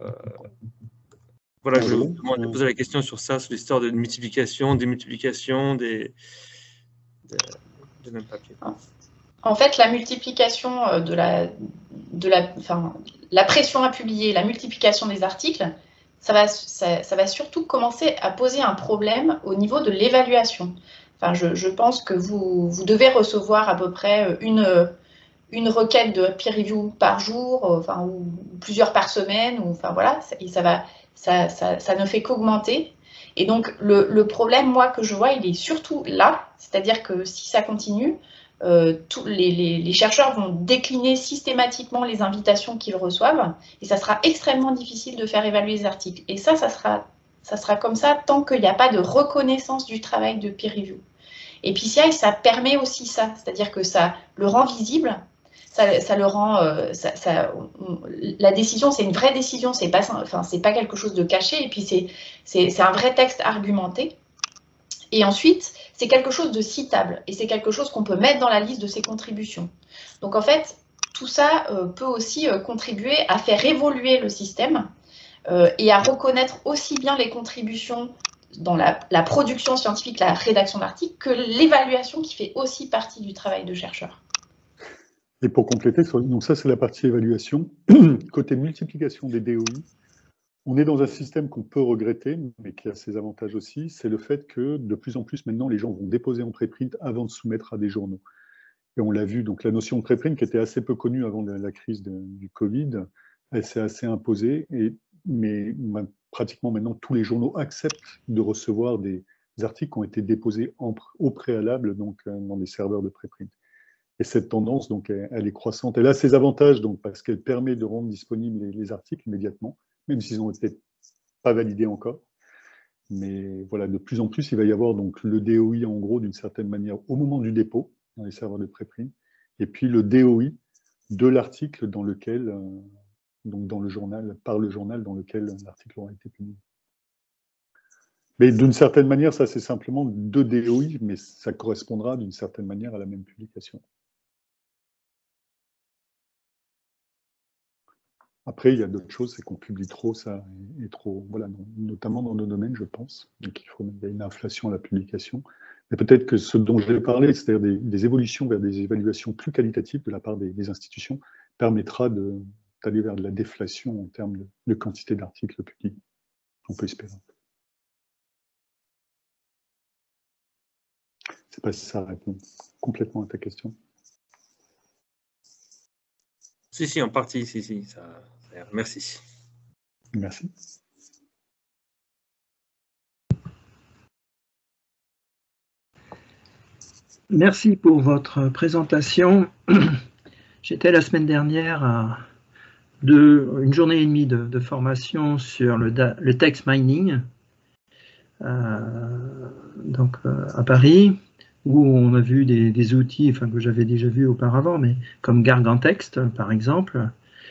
voilà, je vais vous poser la question sur ça, sur l'histoire de multiplication, démultiplication des, des, des mêmes papiers. En fait, la multiplication de la, de la, enfin, la pression à publier, la multiplication des articles, ça va, ça, ça va surtout commencer à poser un problème au niveau de l'évaluation. Enfin, je, je pense que vous, vous devez recevoir à peu près une, une requête de peer review par jour, enfin, ou plusieurs par semaine, ou, enfin, voilà, et ça, va, ça, ça, ça ne fait qu'augmenter. Et donc, le, le problème, moi, que je vois, il est surtout là, c'est-à-dire que si ça continue, Euh, tous les, les, les chercheurs vont décliner systématiquement les invitations qu'ils reçoivent et ça sera extrêmement difficile de faire évaluer les articles. Et ça, ça sera, ça sera comme ça tant qu'il n'y a pas de reconnaissance du travail de peer review. Et P C I, ça permet aussi ça, c'est-à-dire que ça le rend visible, ça, ça le rend, euh, ça, ça, on, la décision, c'est une vraie décision, c'est pas, enfin, c'est pas quelque chose de caché, et puis c'est un vrai texte argumenté. Et ensuite, c'est quelque chose de citable et c'est quelque chose qu'on peut mettre dans la liste de ses contributions. Donc en fait, tout ça euh, peut aussi euh, contribuer à faire évoluer le système euh, et à reconnaître aussi bien les contributions dans la, la production scientifique, la rédaction d'articles, que l'évaluation qui fait aussi partie du travail de chercheur. Et pour compléter, donc ça c'est la partie évaluation. Côté multiplication des D O I, on est dans un système qu'on peut regretter, mais qui a ses avantages aussi, c'est le fait que de plus en plus maintenant, les gens vont déposer en préprint avant de soumettre à des journaux. Et on l'a vu, donc la notion de préprint qui était assez peu connue avant la, la crise de, du Covid, elle s'est assez imposée. Et mais pratiquement maintenant tous les journaux acceptent de recevoir des articles qui ont été déposés en, au préalable donc, dans des serveurs de préprint. Et cette tendance, donc, elle, elle est croissante. Elle a ses avantages donc, parce qu'elle permet de rendre disponibles les, les articles immédiatement, même s'ils n'ont été pas validés encore. Mais voilà, de plus en plus, il va y avoir donc, le D O I en gros d'une certaine manière au moment du dépôt dans les serveurs de préprint, et puis le D O I de l'article dans lequel, euh, donc dans le journal, par le journal dans lequel l'article aura été publié. Mais d'une certaine manière, ça c'est simplement deux D O I, mais ça correspondra d'une certaine manière à la même publication. Après, il y a d'autres choses, c'est qu'on publie trop, ça est trop, voilà, notamment dans nos domaines, je pense. Donc il faut, il y a une inflation à la publication. Mais peut-être que ce dont j'ai parlé, c'est-à-dire des, des évolutions vers des évaluations plus qualitatives de la part des, des institutions, permettra d'aller vers de la déflation en termes de, de quantité d'articles publiés. On peut espérer. Je ne sais pas si ça répond complètement à ta question. Si, si, en partie, si, si. Ça, ça, merci. Merci. Merci pour votre présentation. J'étais la semaine dernière à deux, une journée et demie de, de formation sur le, le text mining, euh, donc euh, à Paris, où on a vu des, des outils, enfin que j'avais déjà vus auparavant, mais comme Gargantext par exemple.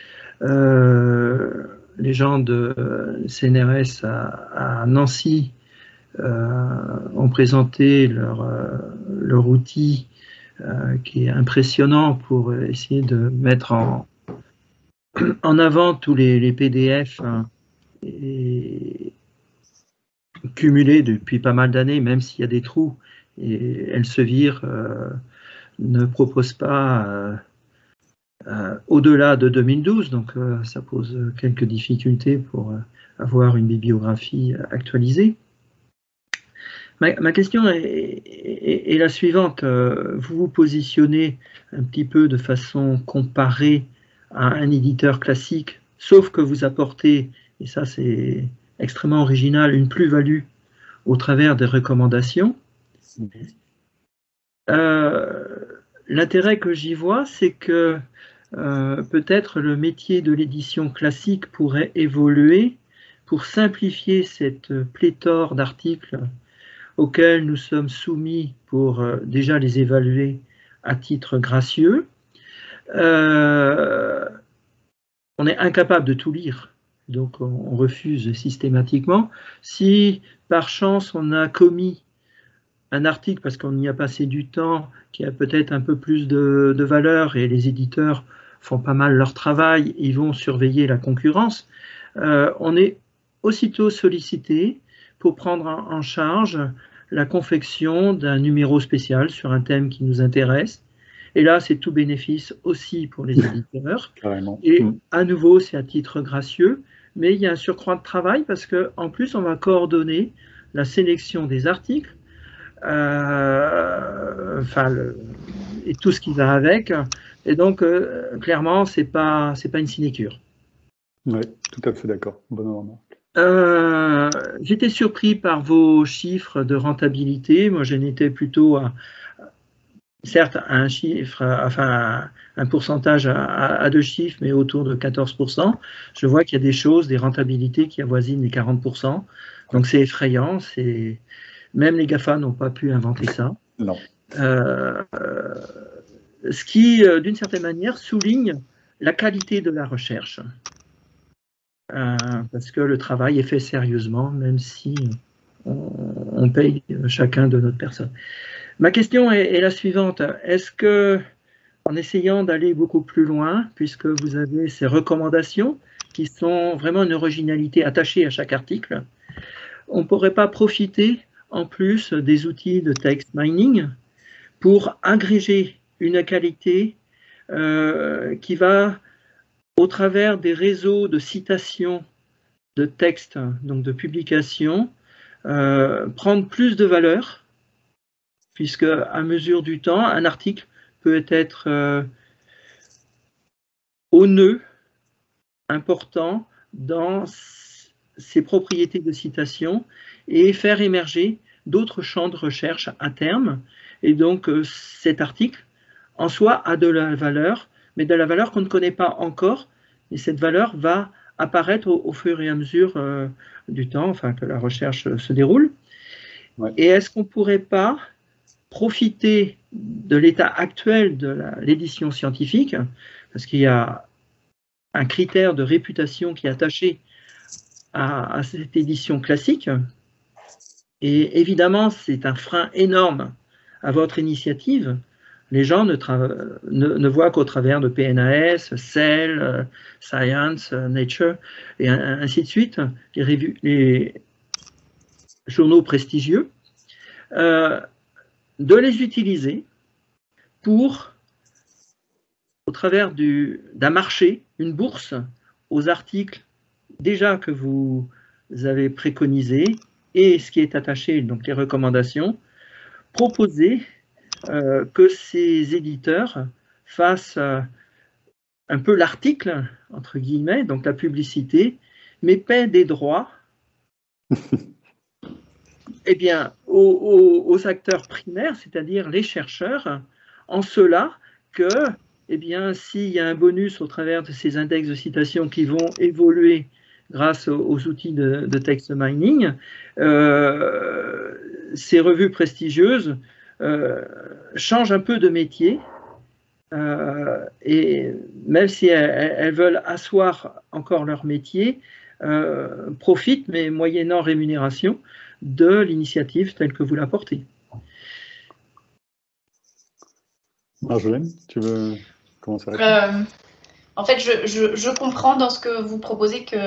Euh, les gens de C N R S à, à Nancy euh, ont présenté leur, euh, leur outil euh, qui est impressionnant pour essayer de mettre en, en avant tous les, les P D F hein, et, cumulés depuis pas mal d'années, même s'il y a des trous. Et Elsevier euh, ne propose pas euh, euh, au-delà de deux mille douze, donc euh, ça pose quelques difficultés pour euh, avoir une bibliographie actualisée. Ma, ma question est, est, est la suivante. Euh, vous vous positionnez un petit peu de façon comparée à un éditeur classique, sauf que vous apportez, et ça c'est extrêmement original, une plus-value au travers des recommandations. Euh, L'intérêt que j'y vois, c'est que euh, peut-être le métier de l'édition classique pourrait évoluer pour simplifier cette pléthore d'articles auxquels nous sommes soumis pour euh, déjà les évaluer à titre gracieux. Euh, on est incapable de tout lire, donc on refuse systématiquement. Si par chance on a commis un article parce qu'on y a passé du temps, qui a peut-être un peu plus de, de valeur et les éditeurs font pas mal leur travail, ils vont surveiller la concurrence, euh, on est aussitôt sollicité pour prendre en charge la confection d'un numéro spécial sur un thème qui nous intéresse. Et là, c'est tout bénéfice aussi pour les éditeurs. Carrément. Et à nouveau, c'est à titre gracieux, mais il y a un surcroît de travail parce qu'en plus, on va coordonner la sélection des articles, euh, enfin, le, et tout ce qui va avec. Et donc, euh, clairement, ce n'est pas, c'est pas une sinécure. Oui, tout à fait d'accord. Bonne remarque. Euh, J'étais surpris par vos chiffres de rentabilité. Moi, j'en étais plutôt à, certes, à un chiffre, enfin, un pourcentage à, à deux chiffres, mais autour de quatorze pour cent. Je vois qu'il y a des choses, des rentabilités qui avoisinent les quarante pour cent. Donc, c'est effrayant. C'est... Même les GAFA n'ont pas pu inventer ça. Non. Euh, euh, ce qui, euh, d'une certaine manière, souligne la qualité de la recherche. Euh, parce que le travail est fait sérieusement, même si on, on paye chacun de notre personne. Ma question est, est la suivante. Est-ce que, en essayant d'aller beaucoup plus loin, puisque vous avez ces recommandations qui sont vraiment une originalité attachée à chaque article, on ne pourrait pas profiter en plus des outils de text mining pour agréger une qualité euh, qui va, au travers des réseaux de citations de textes, donc de publications, euh, prendre plus de valeur, puisque à mesure du temps, un article peut être euh, au nœud, important, dans ses propriétés de citation et faire émerger d'autres champs de recherche à terme. Et donc, euh, cet article, en soi, a de la valeur, mais de la valeur qu'on ne connaît pas encore. Et cette valeur va apparaître au, au fur et à mesure euh, du temps, enfin, que la recherche euh, se déroule. Ouais. Et est-ce qu'on ne pourrait pas profiter de l'état actuel de l'édition scientifique, parce qu'il y a un critère de réputation qui est attaché à, à cette édition classique, et évidemment, c'est un frein énorme à votre initiative. Les gens ne, ne, ne voient qu'au travers de P N A S, Cell, euh, Science, euh, Nature, et ainsi de suite, les, revues, les journaux prestigieux, euh, de les utiliser pour, au travers d'un marché, une bourse aux articles déjà que vous avez préconisés et ce qui est attaché, donc les recommandations, proposer euh, que ces éditeurs fassent euh, un peu l'article, entre guillemets, donc la publicité, mais paient des droits eh bien, aux, aux, aux acteurs primaires, c'est-à-dire les chercheurs, en cela que, eh bien, s'il y a un bonus au travers de ces index de citation qui vont évoluer grâce aux, aux outils de, de text mining, euh, ces revues prestigieuses euh, changent un peu de métier, euh, et même si elles, elles veulent asseoir encore leur métier, euh, profitent, mais moyennant rémunération, de l'initiative telle que vous la portez. Marjolaine, tu veux commencer à répondre? euh, En fait, je, je, je comprends dans ce que vous proposez que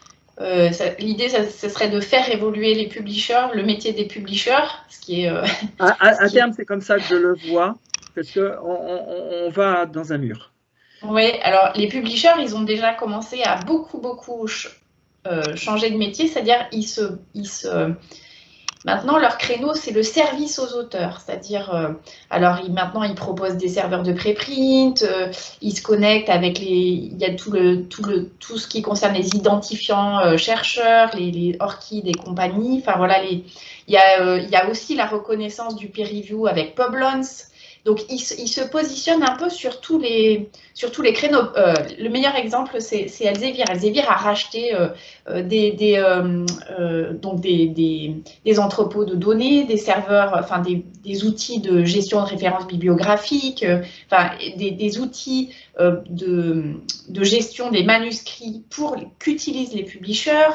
euh, l'idée, ce serait de faire évoluer les publishers, le métier des publishers, ce qui est... Euh, à, à, à terme, c'est comme ça que je le vois, parce qu'on on, on va dans un mur. Oui, alors les publishers, ils ont déjà commencé à beaucoup, beaucoup... Euh, changer de métier, c'est-à-dire ils se, ils se... Maintenant leur créneau c'est le service aux auteurs, c'est-à-dire euh, alors ils, maintenant ils proposent des serveurs de préprint, euh, ils se connectent avec les, il y a tout le tout le tout ce qui concerne les identifiants euh, chercheurs, les, les ORCID et compagnie. Enfin voilà, les, il y a euh, il y a aussi la reconnaissance du peer review avec Publons. Donc, il, il se positionne un peu sur tous les, sur tous les créneaux. Euh, le meilleur exemple, c'est Elsevier. Elsevier a racheté euh, des, des, euh, euh, donc des, des, des entrepôts de données, des serveurs, enfin des, des outils de gestion de références bibliographiques, euh, enfin des, des outils euh, de, de gestion des manuscrits pour qu'utilisent les publishers,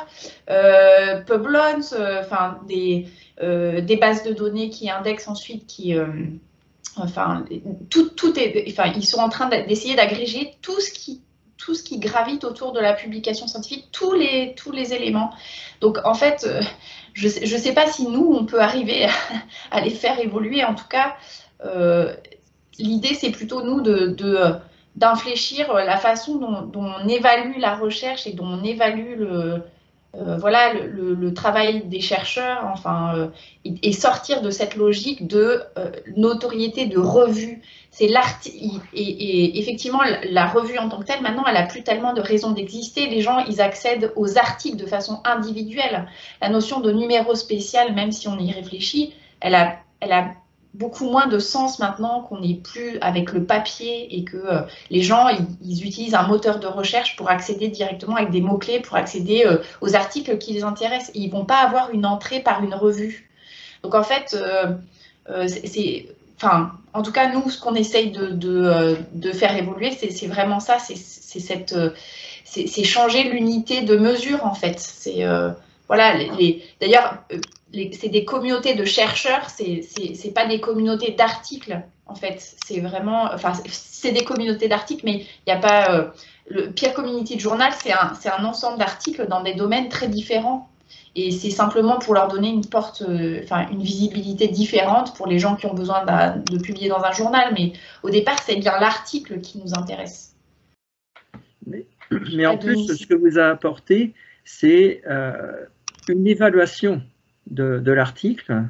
euh, Publons, euh, enfin des, euh, des bases de données qui indexent ensuite, qui... Euh, Enfin, tout, tout est, enfin, ils sont en train d'essayer d'agréger tout ce qui, tout ce qui gravite autour de la publication scientifique, tous les, tous les éléments. Donc, en fait, je ne sais, sais pas si nous, on peut arriver à, à les faire évoluer. En tout cas, euh, l'idée, c'est plutôt, nous, de, de, d'infléchir la façon dont, dont on évalue la recherche et dont on évalue le... Euh, voilà, le, le, le travail des chercheurs, enfin, euh, et, et sortir de cette logique de euh, notoriété de revue. C'est l'article, et, et effectivement, la, la revue en tant que telle, maintenant, elle n'a plus tellement de raison d'exister. Les gens, ils accèdent aux articles de façon individuelle. La notion de numéro spécial, même si on y réfléchit, elle a, elle a beaucoup moins de sens maintenant qu'on n'est plus avec le papier et que euh, les gens, ils, ils utilisent un moteur de recherche pour accéder directement avec des mots-clés, pour accéder euh, aux articles qui les intéressent. Et ils ne vont pas avoir une entrée par une revue. Donc en fait, euh, euh, c'est... Enfin, en tout cas, nous, ce qu'on essaye de, de, de faire évoluer, c'est vraiment ça, c'est cette... c'est changer l'unité de mesure, en fait. C'est... Euh, voilà, les, les, d'ailleurs... Euh, c'est des communautés de chercheurs, c'est pas des communautés d'articles, en fait. C'est vraiment, enfin, c'est des communautés d'articles, mais il n'y a pas, euh, le Peer Community Journal, c'est un, un ensemble d'articles dans des domaines très différents. Et c'est simplement pour leur donner une porte, euh, enfin, une visibilité différente pour les gens qui ont besoin de, de publier dans un journal. Mais au départ, c'est bien l'article qui nous intéresse. Mais, mais en plus, ce que vous a apporté, c'est euh, une évaluation de, de l'article.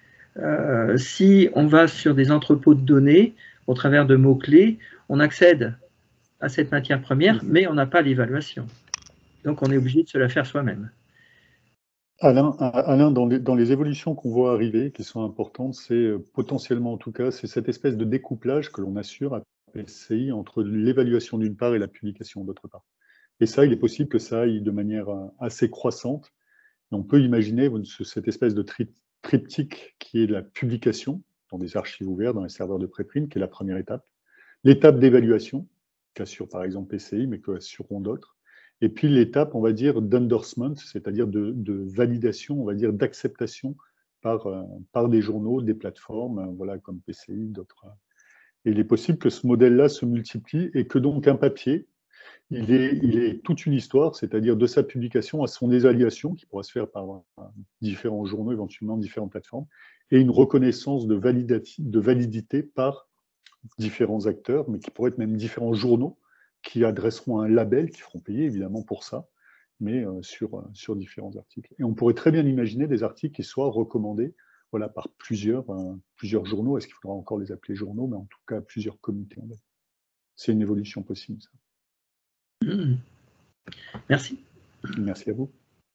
Euh, si on va sur des entrepôts de données, au travers de mots-clés, on accède à cette matière première, mais on n'a pas l'évaluation. Donc, on est obligé de se la faire soi-même. Alain, Alain, dans les, dans les évolutions qu'on voit arriver, qui sont importantes, c'est euh, potentiellement en tout cas, c'est cette espèce de découplage que l'on assure à P C I entre l'évaluation d'une part et la publication d'autre part. Et ça, il est possible que ça aille de manière euh, assez croissante. Et on peut imaginer cette espèce de tri triptyque qui est la publication dans des archives ouvertes, dans les serveurs de préprint, qui est la première étape. L'étape d'évaluation, qu'assure par exemple P C I, mais qu'assureront d'autres. Et puis l'étape, on va dire, d'endorsement, c'est-à-dire de, de validation, on va dire, d'acceptation par, euh, par des journaux, des plateformes, euh, voilà, comme P C I, d'autres. Et il est possible que ce modèle-là se multiplie et que donc un papier, il est, il est toute une histoire, c'est-à-dire de sa publication à son évaluation, qui pourra se faire par euh, différents journaux, éventuellement différentes plateformes, et une reconnaissance de, de validité par différents acteurs, mais qui pourraient être même différents journaux, qui adresseront un label, qui feront payer évidemment pour ça, mais euh, sur, euh, sur différents articles. Et on pourrait très bien imaginer des articles qui soient recommandés voilà, par plusieurs, euh, plusieurs journaux. Est-ce qu'il faudra encore les appeler journaux, mais en tout cas plusieurs comités. C'est une évolution possible, ça. Mmh. Merci. Merci à vous.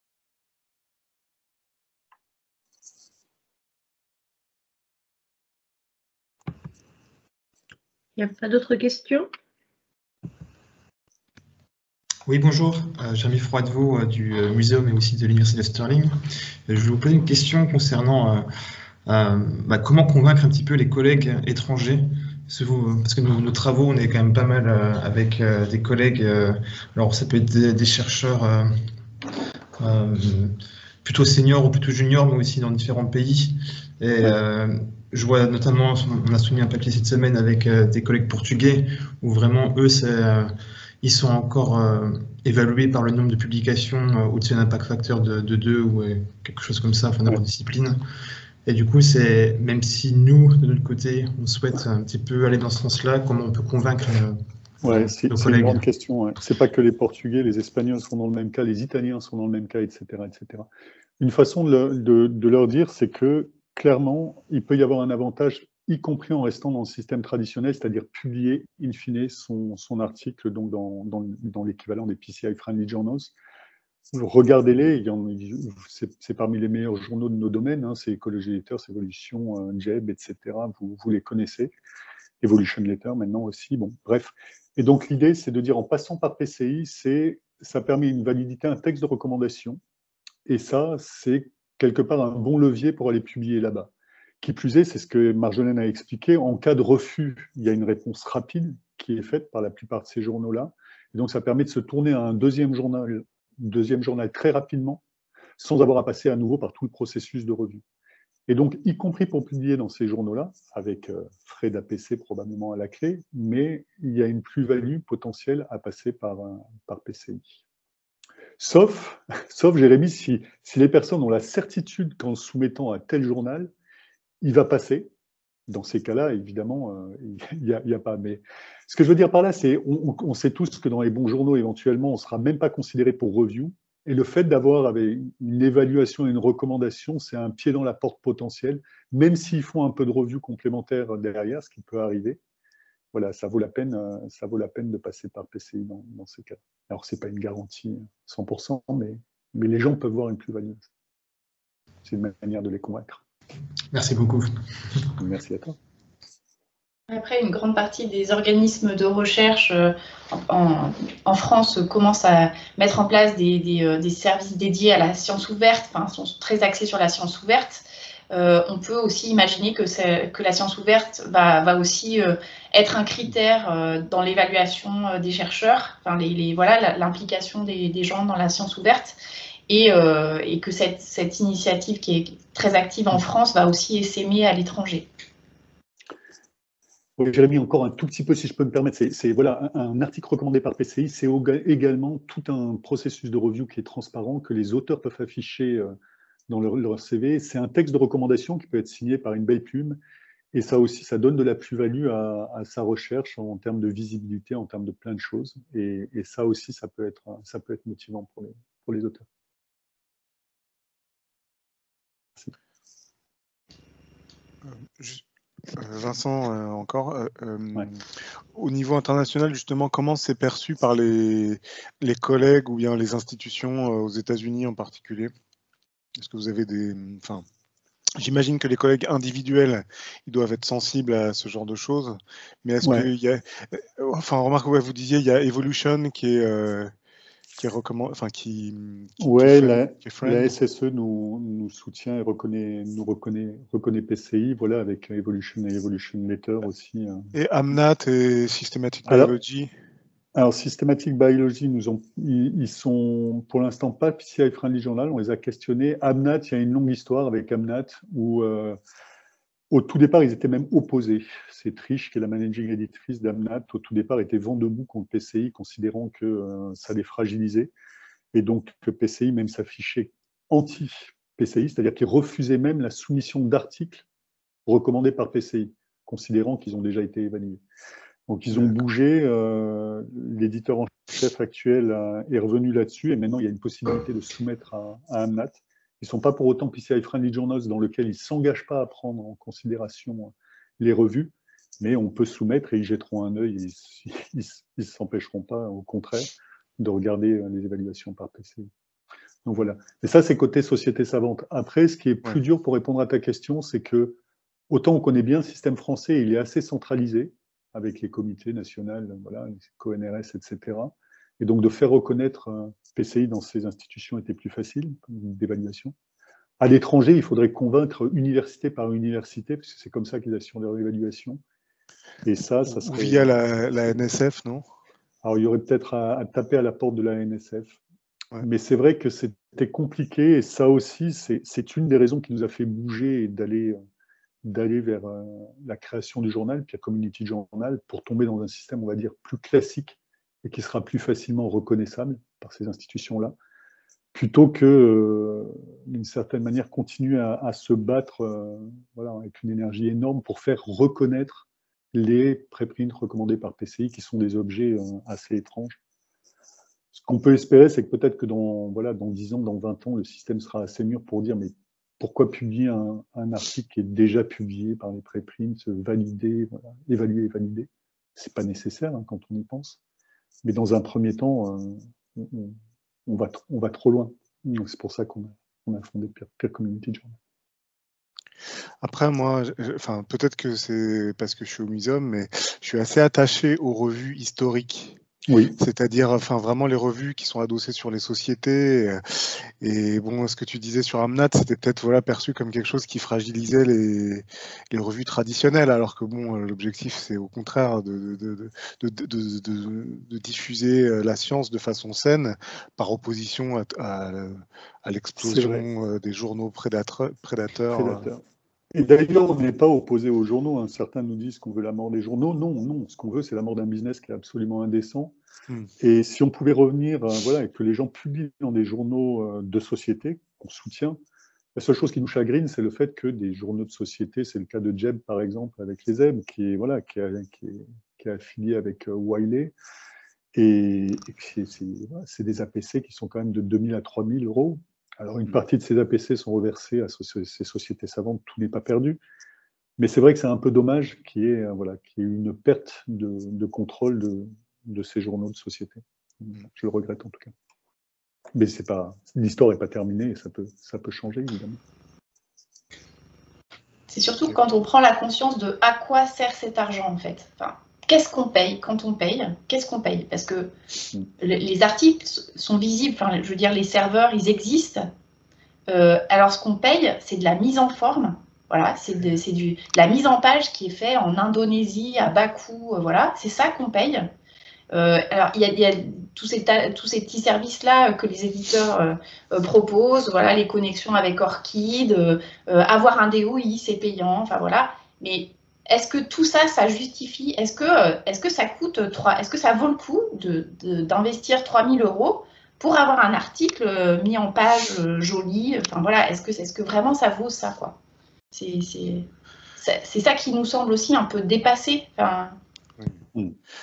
Il n'y a pas d'autres questions? Oui, bonjour, euh, Jérémy Froidevaux euh, du euh, Muséum et aussi de l'Université de Stirling. Euh, je vais vous poser une question concernant euh, euh, bah, comment convaincre un petit peu les collègues étrangers. Parce que, vous, parce que nos, nos travaux, on est quand même pas mal euh, avec euh, des collègues, euh, alors ça peut être des, des chercheurs euh, euh, plutôt seniors ou plutôt juniors, mais aussi dans différents pays. Et euh, je vois notamment, on a soumis un papier cette semaine avec euh, des collègues portugais, où vraiment, eux, c'est... Euh, ils sont encore euh, évalués par le nombre de publications euh, au-dessus d'un impact facteur de, de deux ou euh, quelque chose comme ça, enfin dans leur discipline. Et du coup, c'est même si nous, de notre côté, on souhaite un petit peu aller dans ce sens-là, comment on peut convaincre euh, ouais, c'est une grande question. Ouais. C'est pas que les Portugais, les Espagnols sont dans le même cas, les Italiens sont dans le même cas, et cetera, et cetera. Une façon de, le, de, de leur dire, c'est que clairement, il peut y avoir un avantage, y compris en restant dans le système traditionnel, c'est-à-dire publier, in fine, son, son article donc dans, dans, dans l'équivalent des P C I-friendly journals. Regardez-les, c'est parmi les meilleurs journaux de nos domaines, hein, c'est Ecology Letters, Evolution, euh, J E B, et cetera. Vous, vous les connaissez. Evolution Letter maintenant aussi, bon, bref. Et donc l'idée, c'est de dire, en passant par P C I, c'est, ça permet une validité, un texte de recommandation, et ça, c'est quelque part un bon levier pour aller publier là-bas. Qui plus est, c'est ce que Marjolaine a expliqué, en cas de refus, il y a une réponse rapide qui est faite par la plupart de ces journaux-là. Et donc ça permet de se tourner à un deuxième journal, deuxième journal très rapidement, sans avoir à passer à nouveau par tout le processus de revue. Et donc, y compris pour publier dans ces journaux-là, avec euh, frais d'A P C probablement à la clé, mais il y a une plus-value potentielle à passer par, euh, par P C I. Sauf, sauf Jérémy, si, si les personnes ont la certitude qu'en soumettant à tel journal, il va passer. Dans ces cas-là, évidemment, euh, il n'y a, a pas. Mais ce que je veux dire par là, c'est on, on sait tous que dans les bons journaux, éventuellement, on ne sera même pas considéré pour review. Et le fait d'avoir une évaluation et une recommandation, c'est un pied dans la porte potentiel, même s'ils font un peu de review complémentaire derrière, ce qui peut arriver. Voilà, ça vaut la peine, ça vaut la peine de passer par P C I dans, dans ces cas. Alors, ce n'est pas une garantie cent pour cent, mais, mais les gens peuvent voir une plus-value. C'est une manière de les convaincre. Merci beaucoup. Merci à toi. Après, une grande partie des organismes de recherche euh, en, en France commencent à mettre en place des, des, des services dédiés à la science ouverte, enfin, sont très axés sur la science ouverte. Euh, on peut aussi imaginer que, que la science ouverte va, va aussi euh, être un critère euh, dans l'évaluation euh, des chercheurs, enfin, les, les, voilà, l'implication des, des gens dans la science ouverte. Et, euh, et que cette, cette initiative qui est très active en France va aussi essaimer à l'étranger. Oui, Jérémy, encore un tout petit peu, si je peux me permettre, c'est voilà, un, un article recommandé par P C I, c'est également tout un processus de review qui est transparent, que les auteurs peuvent afficher euh, dans leur, leur C V. C'est un texte de recommandation qui peut être signé par une belle plume, et ça aussi, ça donne de la plus-value à, à sa recherche en termes de visibilité, en termes de plein de choses, et, et ça aussi, ça peut être, ça peut être motivant pour les, pour les auteurs. Euh, juste, Vincent, euh, encore, euh, euh, Ouais. au niveau international, justement, comment c'est perçu par les, les collègues ou bien les institutions euh, aux États-Unis en particulier? Est-ce que vous avez des... Enfin, j'imagine que les collègues individuels, ils doivent être sensibles à ce genre de choses, mais est-ce Ouais. qu'il y a... Enfin, remarque, ouais, vous disiez, il y a Evolution qui est... Euh, qui est recommandé, enfin qui, qui, Ouais, qui est la, qui est la friend. S S E nous, nous soutient et reconnaît, nous reconnaît, reconnaît P C I, voilà, avec Evolution et Evolution Letter aussi. hein. Et AMNAT et Systematic Alors, Biology. alors Systematic Biology, nous ont, ils, ils sont pour l'instant pas P C I Friendly Journal, on les a questionnés. AMNAT, il y a une longue histoire avec AMNAT où euh, au tout départ, ils étaient même opposés. C'est Trish, qui est la managing editrice d'AMNAT, au tout départ était vent debout contre P C I, considérant que euh, ça les fragilisait. Et donc, que P C I même s'affichait anti-P C I, c'est-à-dire qu'il refusait même la soumission d'articles recommandés par P C I, considérant qu'ils ont déjà été évalués. Donc, ils ont bougé. Euh, L'éditeur en chef actuel euh, est revenu là-dessus, et maintenant, il y a une possibilité de soumettre à, à AMNAT. Ils ne sont pas pour autant P C I Friendly Journals, dans lequel ils ne s'engagent pas à prendre en considération les revues, mais on peut soumettre et ils jetteront un œil, et ils ne s'empêcheront pas, au contraire, de regarder les évaluations par P C I. Donc voilà. Et ça, c'est côté société savante. Après, ce qui est plus Ouais. dur pour répondre à ta question, c'est que, autant on connaît bien le système français, il est assez centralisé, avec les comités nationaux, voilà, les Co N R S, et cetera. Et donc, de faire reconnaître un P C I dans ces institutions était plus facile d'évaluation. À l'étranger, il faudrait convaincre université par université, parce que c'est comme ça qu'ils assurent leur évaluation. Et ça, ça serait... Ou via la, la N S F, non? Alors, il y aurait peut-être à, à taper à la porte de la N S F. Ouais. Mais c'est vrai que c'était compliqué, et ça aussi, c'est une des raisons qui nous a fait bouger et d'aller d'aller vers euh, la création du journal, puis la Community Journal, pour tomber dans un système, on va dire, plus classique et qui sera plus facilement reconnaissable par ces institutions-là, plutôt que, euh, d'une certaine manière, continuer à, à se battre euh, voilà, avec une énergie énorme pour faire reconnaître les préprints recommandés par P C I, qui sont des objets euh, assez étranges. Ce qu'on peut espérer, c'est que peut-être que dans, voilà, dans dix ans, dans vingt ans, le système sera assez mûr pour dire mais pourquoi publier un, un article qui est déjà publié par les préprints, validé, voilà, évalué et validé? C'est pas nécessaire hein, quand on y pense. Mais dans un premier temps, euh, on, on, va, on va trop loin. C'est pour ça qu'on a, on a fondé Peer Community Journal. Après, moi, enfin, peut-être que c'est parce que je suis au muséum, mais je suis assez attaché aux revues historiques. Oui. C'est-à-dire, enfin, vraiment les revues qui sont adossées sur les sociétés. Et bon, ce que tu disais sur AMNAT, c'était peut-être voilà, perçu comme quelque chose qui fragilisait les, les revues traditionnelles, alors que bon, l'objectif, c'est au contraire de, de, de, de, de, de, de diffuser la science de façon saine, par opposition à, à, à l'explosion des journaux prédateurs. prédateurs. prédateurs. Et d'ailleurs, on n'est pas opposé aux journaux. Hein. Certains nous disent qu'on veut la mort des journaux. Non, non. Ce qu'on veut, c'est la mort d'un business qui est absolument indécent. Hmm. Et si on pouvait revenir, euh, voilà, et que les gens publient dans des journaux euh, de société qu'on soutient, la seule chose qui nous chagrine, c'est le fait que des journaux de société, c'est le cas de Jeb par exemple avec les Zeb, qui est voilà, qui, a, qui, est, qui est affilié avec euh, Wiley, et, et c'est voilà, des A P C qui sont quand même de deux mille à trois mille euros. Alors, une partie de ces A P C sont reversées à ces sociétés savantes, tout n'est pas perdu. Mais c'est vrai que c'est un peu dommage qu'il y ait, voilà, qu'il y ait une perte de, de contrôle de, de ces journaux de société. Je le regrette en tout cas. Mais c'est pas, l'histoire n'est pas terminée et ça peut, ça peut changer, évidemment. C'est surtout quand on prend la conscience de à quoi sert cet argent, en fait. Enfin, qu'est-ce qu'on paye quand on paye? Qu'est-ce qu'on paye? Parce que mm. les articles sont visibles, enfin, je veux dire, les serveurs, ils existent. Euh, alors, ce qu'on paye, c'est de la mise en forme. Voilà, c'est de, de la mise en page qui est faite en Indonésie, à bas coût. Euh, voilà, c'est ça qu'on paye. Euh, alors, il y a, il y a tous, ces tous ces petits services-là que les éditeurs euh, euh, proposent. Voilà, les connexions avec Orchid, euh, euh, avoir un D O I, c'est payant. Enfin, voilà. Mais est-ce que tout ça, ça justifie? Est-ce que, est-ce que ça coûte trois, est-ce que ça vaut le coup d'investir trois mille euros pour avoir un article mis en page euh, joli? Enfin, voilà, est-ce que, est-ce que vraiment ça vaut ça, quoi? C'est ça qui nous semble aussi un peu dépassé. Enfin... Oui.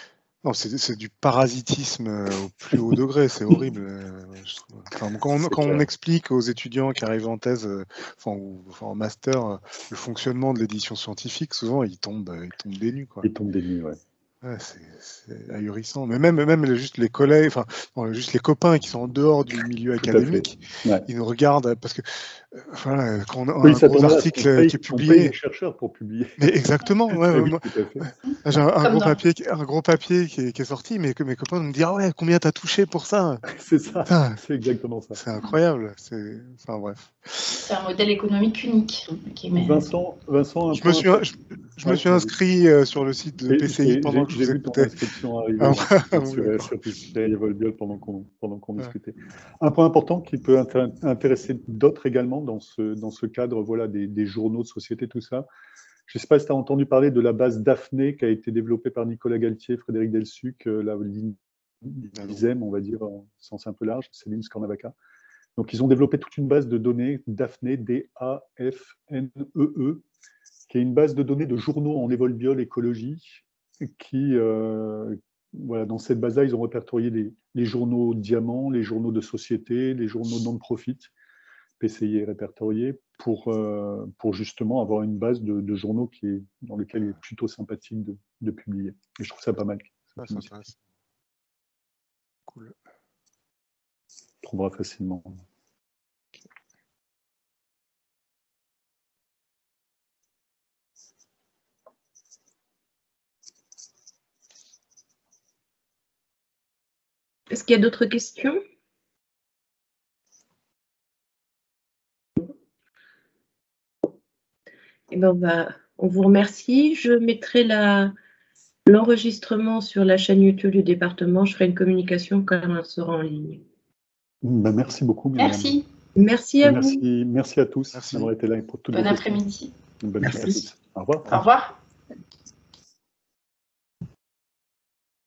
Non, c'est du parasitisme au plus haut degré, c'est horrible. Je trouve. Enfin, quand, on, quand on explique aux étudiants qui arrivent en thèse, enfin, ou enfin, en master, le fonctionnement de l'édition scientifique, souvent ils tombent, ils tombent des nues. Quoi. Ils tombent des nues, ouais. Ouais, c'est ahurissant. Mais même, même juste les collègues, enfin, bon, juste les copains qui sont en dehors du milieu académique, ouais. Ils nous regardent parce que, euh, voilà, quand on a oui, un gros article paye, qui est publié. On paye les chercheurs pour publier. Mais exactement. Ouais, oui, j'ai un, un, gros papier, un gros papier qui est, qui est sorti, mais que mes copains me disent ah ouais, combien t'as touché pour ça? C'est ça. C'est exactement ça. C'est incroyable. C'est, enfin bref. C'est un modèle économique unique. Qui est Vincent, Vincent, un je me suis, je, je ouais, me suis inscrit euh, sur le site de P C I pendant que je vous écoutais. J'ai vu ton inscription arriver ah, ouais, sur, sur P C I Volbiol pendant qu'on pendant qu'on ouais. discutait. Un point important qui peut intér intéresser d'autres également dans ce, dans ce cadre voilà, des, des journaux de société, tout ça. Je ne sais pas si tu as entendu parler de la base Daphné qui a été développée par Nicolas Galtier, Frédéric Delsuc, la ligne I S E M, on va dire, en sens un peu large, Céline Scornavaca. Donc, ils ont développé toute une base de données, Daphné, D A F N E E, qui est une base de données de journaux en évolbiol écologie, qui, euh, voilà, dans cette base-là, ils ont répertorié les, les journaux diamants, les journaux de société, les journaux non-profit, P C I est répertorié, pour, euh, pour justement avoir une base de, de journaux qui est, dans lequel il est plutôt sympathique de, de publier. Et je trouve ça pas mal. Ça, ça, ça, cool. On trouvera facilement. Est-ce qu'il y a d'autres questions? Eh ben, on, va, on vous remercie. Je mettrai l'enregistrement sur la chaîne YouTube du département. Je ferai une communication quand elle sera en ligne. Ben, merci beaucoup, Myriam. Merci. Merci à merci, vous. Merci à tous d'avoir été là pour tout. Bon après-midi. Bonne merci. à tous. Au revoir. Au revoir.